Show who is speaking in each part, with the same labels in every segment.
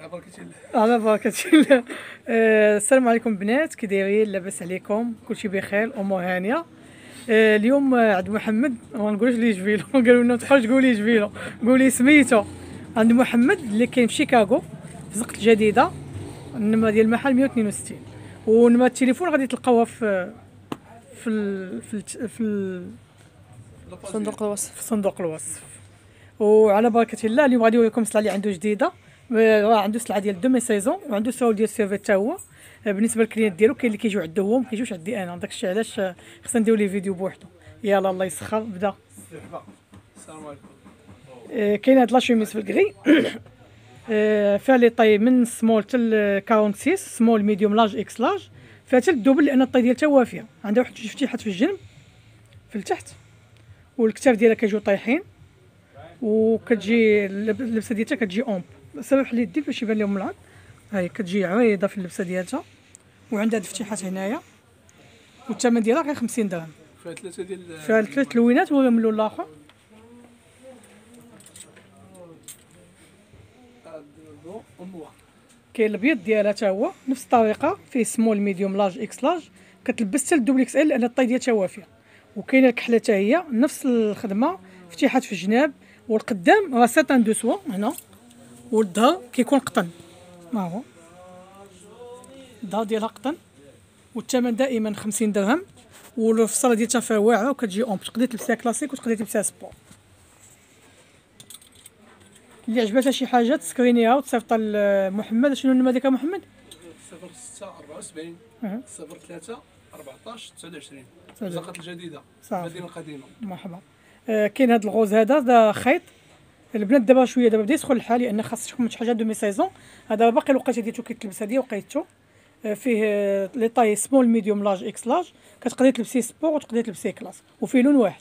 Speaker 1: على بركة الله.
Speaker 2: على بركة الله. السلام عليكم بنات، كي دايرين؟ لاباس عليكم؟ كلشي بخير، امور هانيه. اليوم عند محمد، ما نقولش ليه جبيلو قالوا لنا تخرج قولي جبيلو، قولي سميتو. عند محمد اللي كاين في شيكاغو في زقت الجديده، النمره ديال المحل 162، ونمره التليفون غادي تلقاوها في
Speaker 3: صندوق الوصف.
Speaker 2: في صندوق الوصف. وعلى بركه الله اليوم غادي نوريكم السلعه اللي عنده جديده. راه عنده سلعه ديال دومي سيزون، وعنده سول ديال سيرفي حتى هو. بالنسبه للكلينت ديالو كاين اللي كيجيو عنده هو وما كيجيوش عندي انا، داكشي علاش خصنا نديرو ليه فيديو بوحدو. يلا الله يسخر بدا.
Speaker 1: السلام عليكم.
Speaker 2: كاين هاد لاشوميس في الكري. فيها لي طاي من سمول حتى 46، سمول ميديوم لارج اكس لارج. فيها حتى الدوبل لان الطاي ديالها وافيه، عندها واحد جوج فتيحات في الجنب في التحت، والكتاف ديالها كيجيو طايحين، وكتجي اللبسه ديالها كتجي اونب. سامح لي يديك باش يبان لهم العظم. هاي كتجي عريضه في اللبسه ديالها، وعندها هاد الفتيحات هنايا، والثمن ديالها غير 50 درهم.
Speaker 1: فيها ثلاثة ديال
Speaker 2: فيها ثلاث لوينات ومن اللون الاخر. كاين الابيض ديالها حتى هو نفس الطريقه، فيه سمول ميديوم لارج اكس لارج، كتلبس حتى الدوبل اكس ال لان الطاي ديالها وافيه. وكاينه الكحله حتى هي نفس الخدمه، فتيحات في الجناب، والقدام راه ساتان دو سوا هنا، والظهر كيكون قطن. ها هو الظهر ديالها قطن، والثمن دائما 50 درهم. والفصله ديالها فيها واعره وكتجي اون، تقدري تلبسيها كلاسيك وتقدري تلبسيها سبور. اللي عجباتها شي حاجه تسكرينيها وتصيفطها لمحمد. شنو النمره ديالك محمد؟
Speaker 1: 0674 03 14 29
Speaker 2: 29.
Speaker 1: زقت الجديده،
Speaker 2: صافي.
Speaker 1: المدينه القديمه.
Speaker 2: مرحبا. كاين هذا الغوز، هذا خيط. البنات دابا شويه دابا بدا يدخل الحال، لان خاصكم شي حاجه دومي سيزون. هذا باقي الوقيته ديالو كيتلبس، هذه وقيتو. فيه لي طاي سمول ميديوم لارج اكس لارج، كتقدري تلبسيه سبور وتقدري تلبسيه كلاس، وفيه لون واحد.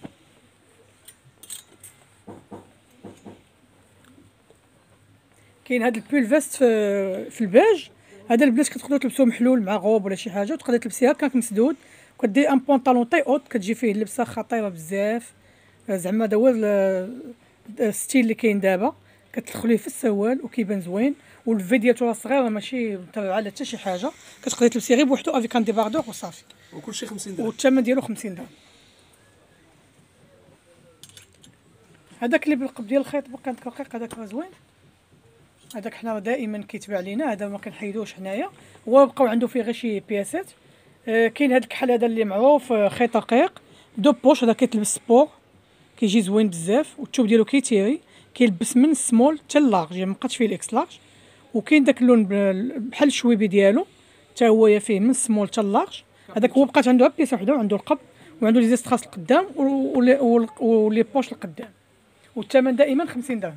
Speaker 2: كاين هذا البول فيست في الباج. هذا البنات كتقدروا تلبسوه محلول مع غوب ولا شي حاجه، وتقدري تلبسيها هكاك مسدود، وكديري ان بونطالون طاي اوت، كتجي فيه اللبسه خطيره بزاف. زعما هذا هو الستيل اللي كاين دابا، كتدخليه في السوال وكيبان زوين، والفي ديالو راه صغيره ماشي متبعه على حتى شي حاجه، كتقدري تلبسيه غير بوحدو افيك ان ديباردور وصافي.
Speaker 1: وكلشي 50 درهم.
Speaker 2: والثمن ديالو 50 درهم. هذاك اللي بالقب ديال الخيط باقي عندك رقيق، هذاك راه زوين. هذاك حنا دائما كيتباع لينا، هذا ما كنحيدوش حنايا، هو بقاو عنده فيه غير شي بياسات. كاين هذا الكحل هذا اللي معروف، خيط رقيق دو بوش، هذا كيتلبس سبور، كيجي زوين بزاف، والثوب ديالو كيتيري، كيلبس من السمول حتى اللارج، يعني مابقاتش فيه الاكس لارج. وكاين داك اللون بحال الشويبي ديالو حتى هو فيه من السمول حتى اللارج. هذاك هو بقات عنده بياسه وحده، وعنده القب، وعنده لي زيستراس القدام ولي بوش القدام. والثمن دائما 50 درهم.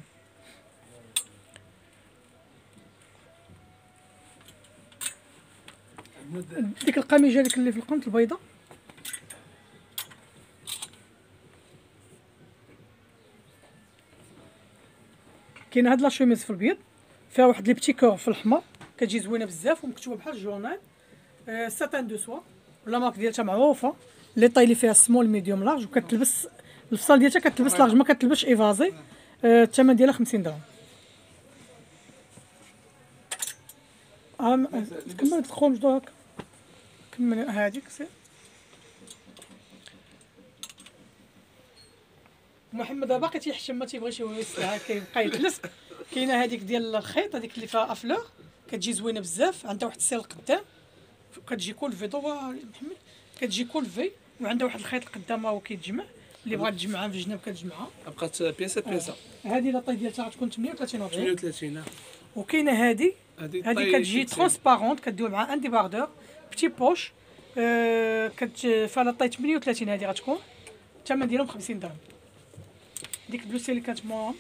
Speaker 2: ديك القميجه ديك اللي في القنت البيضاء، كاين هاد لاشوميز في البيض، فيها واحد لي بتي كور في الاحمر، كتجي زوينه بزاف ومكتوبه بحال الجورنال. ساتان دو سوا، ولا مارك ديالها معروفه. لي طاي اللي فيها سمول ميديوم لارج، وكتلبس الفصال ديالها كتلبس لارج، ما كتلبسش ايفازي. الثمن ديالها 50 درهم. كمل تخرج دوك، كمل هذيك سير. محمد باقي تيحشم، ما تيبغيش يوري السلعه، كيبقى يجلس. كاينه هذيك ديال الخيط، هذيك اللي فيها افلور، كتجي زوينه بزاف، عندها واحد السير القدام، كتجي كل في محمد، كتجي كل في، وعندها واحد الخيط القدام راهو كيتجمع، اللي بغات تجمعها في الجناب كتجمعها.
Speaker 1: بقات بياسه.
Speaker 2: هذه لا طاي ديالها غتكون 38 و 40.
Speaker 1: 38.
Speaker 2: وكاينه هذه كتجي ترونسبارونت، كدير مع ان ديباردور بتي بوش. فيها لا طاي 38، هذه غتكون الثمن ديالهم 50 درهم. ديك البلوسيه اللي كانت موراهم،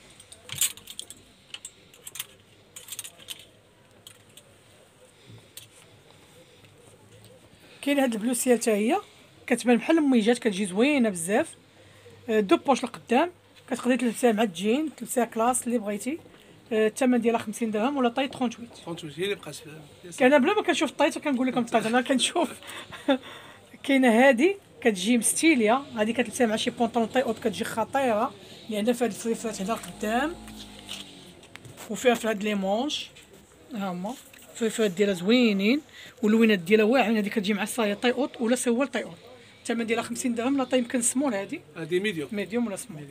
Speaker 2: كاين هاد البلوسيه حتى هي كتبان بحال الميجات، كتجي زوينه بزاف. دو بوش القدام، كتقدري تلبسيها مع الجين، تلبسيها كلاس اللي بغيتي. الثمن ديالها 50 درهم، ولا طاي 38
Speaker 1: هي اللي بقات.
Speaker 2: كان بلا ما كنشوف الطايت كنقول لكم الطايت، انا كنشوف. كاينه هذه كتجي مستيليه، هذه كتلبسيها مع شي بونطون طاي اوت، كتجي خطيره، لان فيها الفريفات هنا القدام، وفيها في هاد لي مونش ها هما الفيفات ديالها زوينين واللوينات ديالها واعرين. هذه كتجي مع الصايه طاي اوت ولا سوال طاي اوت. الثمن ديالها 50 درهم. لا طاي يمكن سمول هذه
Speaker 1: ميديوم.
Speaker 2: ميديوم ولا سمول.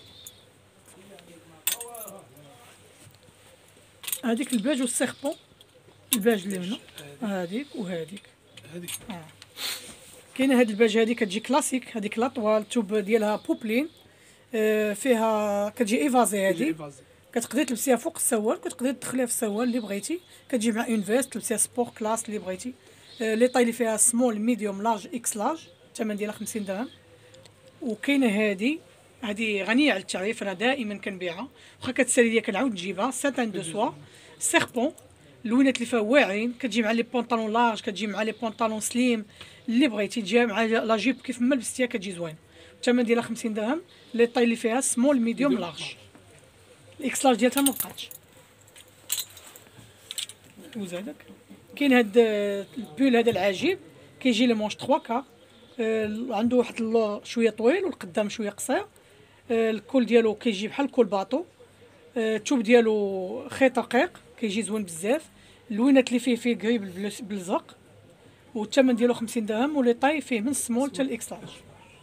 Speaker 2: هذيك الباج والسيربون. الباج اللي هنا هذيك وهذيك.
Speaker 1: هذيك
Speaker 2: كاينه هاد الباج هذه كتجي كلاسيك. هذيك لاطوال التوب ديالها بوبلين. فيها كتجي ايفازي. هذه كتقدري تلبسيها فوق السوال، كتقدري تدخليها في السوال اللي بغيتي. كتجي مع اون فيست تلبسيها سبور كلاس اللي بغيتي. لي طاي اللي فيها سمول ميديوم لارج اكس لارج. الثمن ديالها 50 درهم. وكاينه هذه غنيه على التعريف، انا دائما كنبيعها واخا كتسالي ليا كنعاود نجيبها. ساتان دو سوا سيربون. اللوينات اللي فيها واعرين. كتجي مع لي بونطالون لارج، كتجي مع لي بونطالون سليم اللي بغيتي. تجي مع لا جيب كيف ما لبستيها كتجي زوين. الثمن ديالها 50 درهم. لي طاي اللي فيها سمول ميديوم لارج. الاكس لارج ديالها ما بقاتش. وزادك كاين هاد البول هذا العجيب كيجي لي مونش 3 كار. عنده واحد اللور شويه طويل والقدام شويه قصير. الكول ديالو كيجي بحال الكول باطو. الثوب ديالو خيط رقيق كيجي زوين بزاف. اللوينات اللي فيه قريب بالزرق. والثمن ديالو 50 درهم. ولي طاي فيه من السمول حتى الاكس لارج.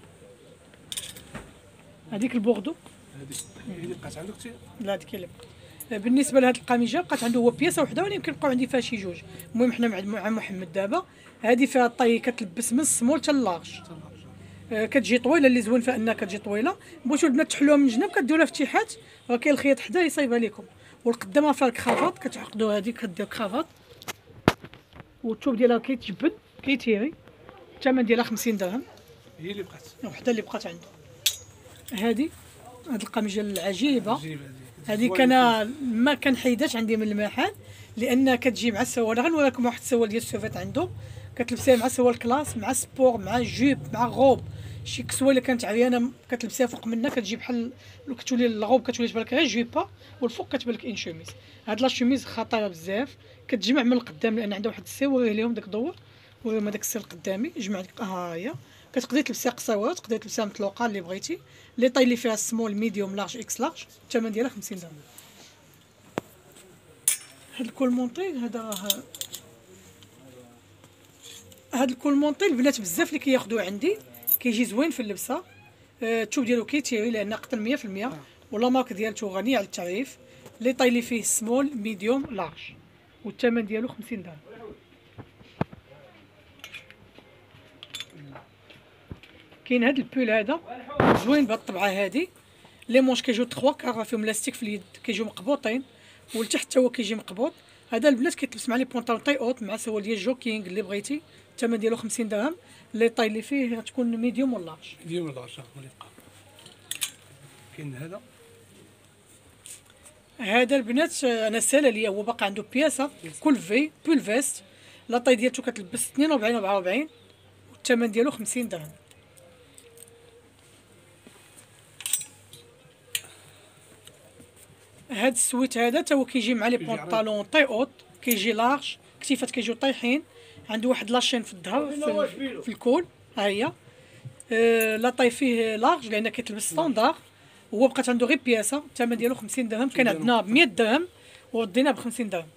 Speaker 2: هذيك البوردو
Speaker 1: هذه اللي بقات عندك انت.
Speaker 2: لا هذيك اللي بقات. بالنسبه لهاد القميجه بقات عنده هو بياسه وحده، ولا يمكن بقاو عندي فيها شي جوج. المهم حنا مع محمد دابا. هذه فيها الطاي كتلبس من السمول حتى اللارج. كتجي طويله. اللي زوين فيها انها كتجي طويله. بغيتو البنات تحلوها من الجناب كديروها فتيحات. راه كاين الخيط حدا يصايبها لكم. والقدامها فيها الكرافات كتعقدوا. هذه كدير كرافات. والثوب ديالها كيتجبد كيتيري. الثمن ديالها 50 درهم.
Speaker 1: هي اللي بقات
Speaker 2: وحده اللي بقات عنده. هذه القميجه العجيبه.
Speaker 1: عجيبه
Speaker 2: هذه كان ما كنحيدهاش عندي من المحل لانها كتجي مع السوال. غنوريكم واحد السوال ديال السوفيت عنده. كتلبسيها مع سوال كلاس مع سبور مع جيب مع غوب. شي كسوه اللي كانت عريانه كتلبسيها فوق منها كتجي بحال كتولي الغوب كتولي تبان لك غير جيبا والفوق كتبان لك ان شوميز. هاد لا شوميز خطيره بزاف. كتجمع من القدام لان عندها واحد السي. وريه لهم داك الدور. وريهم هذاك السي القدامي جمع لك. ها هي كتقدري تلبسيها قصيره تقدري تلبسيها مطلوقه اللي بغيتي. لي طاي اللي فيها سمول ميديوم لارج اكس لارج. الثمن ديالها 50 درهم. هاد الكول مونطي هاد الكول مونطي البنات بزاف اللي كياخذوه عندي كيجي زوين في اللبسه. الثوب ديالو كيتيري لان قطن 100% ولا مارك ديالته غنيه على التعريف. لي طاي اللي فيه سمول ميديوم لارج. والثمن ديالو 50 درهم. كاين هاد البول هذا زوين بهاد الطبعه هادي. لي مونش كيجيو 3 كار فيهم لاستيك في اليد كيجيو مقبوطين. والتحت حتى هو كيجي مقبوط. هذا البنات كيتلبس مع لي بونطالون طاي اوت مع سوال ديال جوكينغ اللي بغيتي. الثمن ديالو 50 درهم. لي طاي اللي فيه غتكون ميديوم ولا لارج.
Speaker 1: ميديوم ولا لارج اللي بقى. كاين
Speaker 2: هذا البنات انا سالا ليا هو باقي عنده بياسه كل في بول فيست. لا طاي ديالته كتلبس 42 44. والثمن ديالو 50 درهم. هاد السويت هذا تا هو كيجي مع لي بونطالون طاي اوت كيجي لارج. كتيفات كيجيو طايحين. عنده واحد لاشين في الظهر في الكول. ها هي لا طاي فيه لارج لان كيتلبس ستاندار. هو بقات عنده غير بياسه. الثمن ديالو 50 درهم. كان عندنا ب 100 درهم وردينا ب 50 درهم.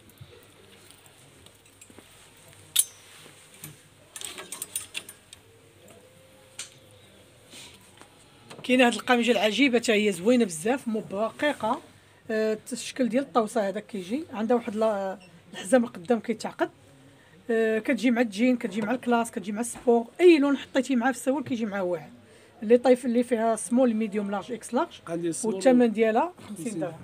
Speaker 2: كاينه هاد القميجه العجيبه حتى هي زوينه بزاف رقيقه. الشكل ديال الطوسه هذاك كيجي عندها واحد الحزام القدام كيتعقد. كتجي مع الجين كتجي مع الكلاس كتجي مع السبور. اي لون حطيتي معاه في السوال كيجي معاه واحد. اللي طايف اللي فيها سمول ميديوم لارج اكس لارج. والثمن ديالها 50 درهم.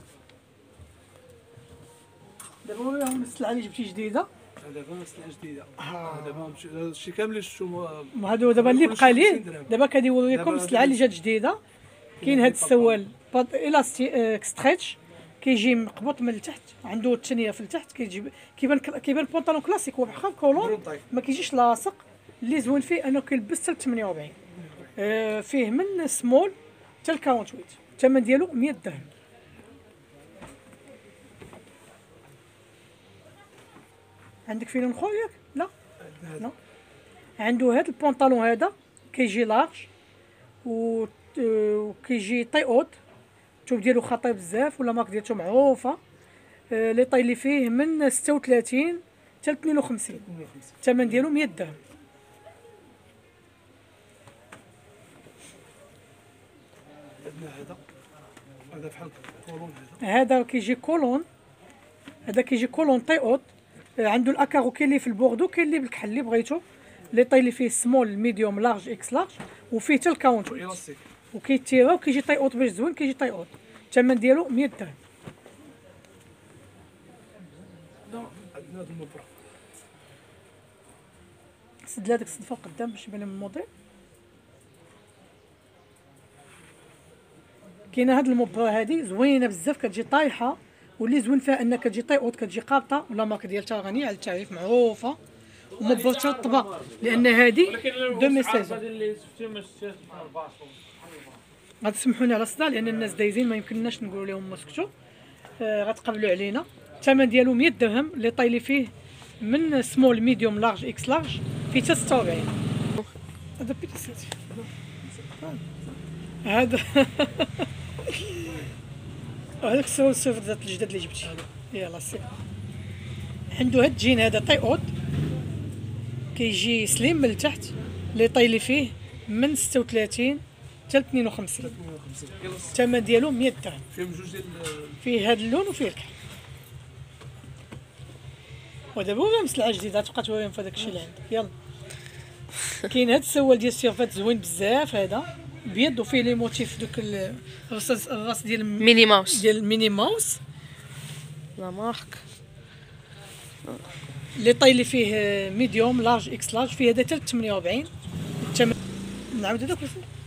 Speaker 2: دابا وريهم السلعه اللي جبتي جديده.
Speaker 1: دابا سلعه جديده. دابا هادشي كامل اللي شفتو
Speaker 2: هادو دابا اللي بقى ليه. دابا كنوريكم السلعه اللي جات جديده. كاين هاد السوال الاستيك ستريتش كيجي مقبوط من التحت. عنده الثانيه في التحت كيبان بونطالون كلاسيك هو بحال كولون ما كيجيش لاصق. اللي زوين فيه انه كيلبس حتى 48. فيه من سمول حتى 48. الثمن ديالو 100 درهم. عندك فيلم خويا ياك؟ لا لا. عنده هذا البونطالون هذا كيجي لارج وكيجي طاي اوت. الثوب ديالو خطير بزاف ولا مارك ديالته معروفه. لي طاي اللي فيه من 36 حتى 52. الثمن ديالو 100 درهم.
Speaker 1: عندنا هذا بحال كولون.
Speaker 2: هذا كيجي كولون، هذا كيجي كولون طي اوت. عنده الاكارو كاين اللي في البوردو، كاين اللي بالكحل اللي بغيتو. لي طاي اللي فيه سمول ميديوم لارج اكس لارج، وفيه حتى الكاونت
Speaker 1: الاستيك.
Speaker 2: وكيتيرا وكيجي طاي اوت باش زوين، كيجي طاي اوت. الثمن ديالو 100 درهم.
Speaker 1: عندنا هذا المبرة.
Speaker 2: سد هذاك الصدفه القدام باش يبان لهم الموديل. كاينه هاد المبرة هادي زوينه بزاف، كتجي طايحه، واللي زوين فيها انها كتجي طاي اوت، كتجي قابطه، ولا مارك ديالها غنيه على التعريف، معروفه ومبرة ترطبه، لان هادي دو ميساج. غتسمحوني على الصداع لان الناس دايزين، ما يمكنناش نقولوا لهم اسكتوا. غتقبلوا علينا. الثمن ديالو 100 درهم. لي طاي اللي فيه من سمول ميديوم لارج اكس لارج، فيه حتى 46. هذا بيتيسيتي هذا هذاك السول الصفر ذات الجداد اللي جبتي. يلا سي عنده هاد الجين هذا طاي اوت، كيجي سليم من التحت. لي طاي اللي فيه من 36 حتى 52. الثمن ديالو 100 درهم.
Speaker 1: فيهم جوج ديال
Speaker 2: فيه هاد اللون وفيه الكحل. ودابا هو مسلعه جديده تبقى توريهم في هذاك الشيء اللي عندك. يلا كاين هاد السوال ديال السيرفات زوين بزاف، هذا بيض وفيه لي موتيف دوك الراس ديال
Speaker 3: ميني ماوس
Speaker 2: ديال ميني ماوس.
Speaker 3: لا مارك.
Speaker 2: لي طاي اللي فيه ميديوم لارج اكس لارج، فيه هذا حتى 48. نعاود هذاك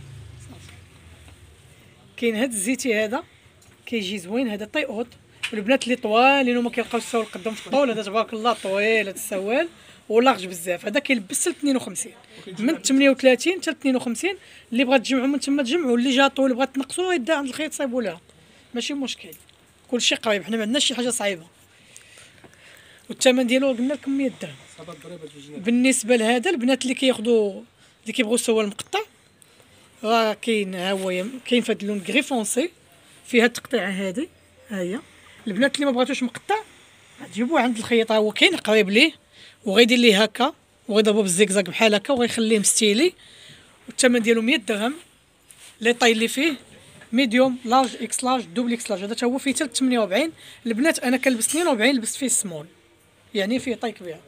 Speaker 2: كاين هاد الزيتي هذا كيجي زوين، هذا طاي اوت. والبنات اللي طوالين وما كيلقاوش السوال قدام في الطول، هذا تبارك الله طويل هذا السوال ولارج بزاف. هذا كيلبس حتى 52 من 38 حتى 52. اللي بغات تجمعوا من تما تجمعوا، اللي جا طول بغات تنقصوا يدها عند الخيط صايبوا لها، ماشي مشكل، كلشي قريب، حنا ما عندناش شي حاجه صعيبه. والثمن ديالو قلنا لكم 100 درهم. بالنسبه لهذا البنات اللي كياخذوا اللي كيبغوا السوال مقطع، راه كاين ها هو كاين في هذا اللون كري فونسي، فيها التقطيعه هذه ها هي. البنات اللي ما بغاتوش مقطع تجيبوه عند الخياط، هو كاين قريب ليه، وغيدير ليه هكا وغيضربو بالزيكزاك بحال هكا وغيخليه مستيلي. والثمن ديالو 100 درهم. لي طاي اللي فيه ميديوم لارج اكس لارج دوبل اكس لارج، هذا تا هو فيه حتى 48. البنات انا كنلبس 42، لبست فيه سمول، يعني فيه طاي كبيره.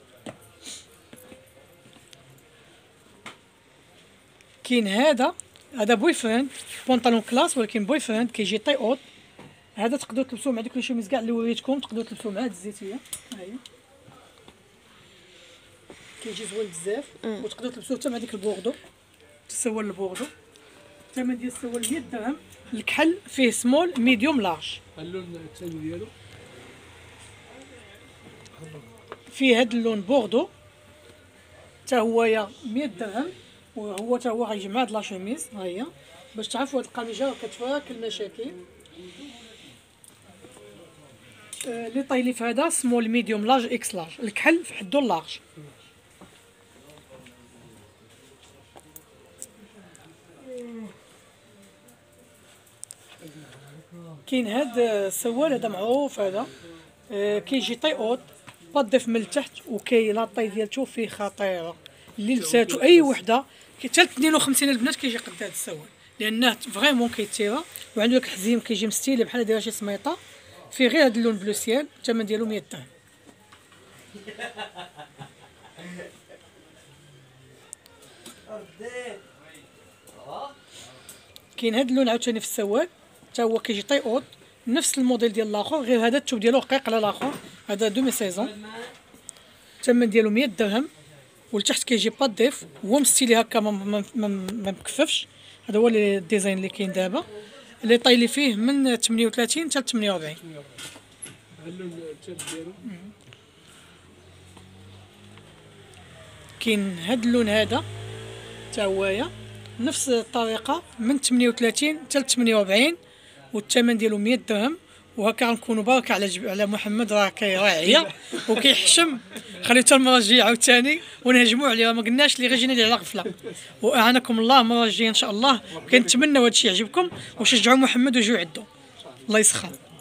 Speaker 2: كاين هذا بوي فريند بونطالون كلاس، ولكن بوي فريند كيجي طاي اوت. هذا تقدروا تلبسوه مع ديك لي شوميز كاع اللي وريتكم، تقدروا تلبسوه مع هاد الزيتيه ها هي، كيجي زوين بزاف. وتقدروا تلبسوه حتى مع ديك البوردو، السوال البوردو. الثمن ديال السوال 100 درهم. الكحل فيه سمول ميديوم لارج.
Speaker 1: اللون الثاني ديالو
Speaker 2: فيه هاد اللون بوردو حتى هو 100 درهم. وهو حتى هو غيجي مع هاد لا شوميز ها هي، باش تعرفوا هاد القميجه كتفاك المشاكل. لي طاي اللي في هذا سمول ميديوم لارج اكس لارج. الكحل في حدو اللارج. كاين هاد السوال هذا معروف، هذا كيجي طاي اوت بضيف من التحت، وكاين لا طاي ديالته فيه خطيره، اللي لبساتو اي وحده حتى 52 البنات كيجي قد هذا السوال، لانه فريمون كيتيرا وعنده داك الحزيم كيجي مستيلي بحال دايره شي سميطه، فيه غير هذا اللون بلو سيال. الثمن ديالو 100 درهم. كاين هذا اللون عاوتاني في السوال، حتى هو كيجي طاي اوت نفس الموديل ديال الاخر، غير هذا الثوب ديالو رقيق على الاخر. هذا دومي سيزون. الثمن ديالو 100 درهم. والتحت كيجي باديف، هو مستيلي هكا ما مكففش. هذا هو الديزاين اللي كاين دابا. لي طاي اللي فيه من 38 حتى 48.
Speaker 1: اللون الثالث ديالو
Speaker 2: كاين هاد اللون هذا حتى هويا نفس الطريقه من 38 حتى 48. والثمن ديالو 100 درهم. وهكا غنكونوا بارك على محمد، راه كيراعي وكيحشم. خليو حتى المره الجايه عاوتاني ونهجموا عليه، ما قلناش اللي غير جينا على غفله. واعانكم الله المره الجايه ان شاء الله. كنتمنوا هذا الشيء يعجبكم وشجعوا محمد وجيو عندو. الله يسخر.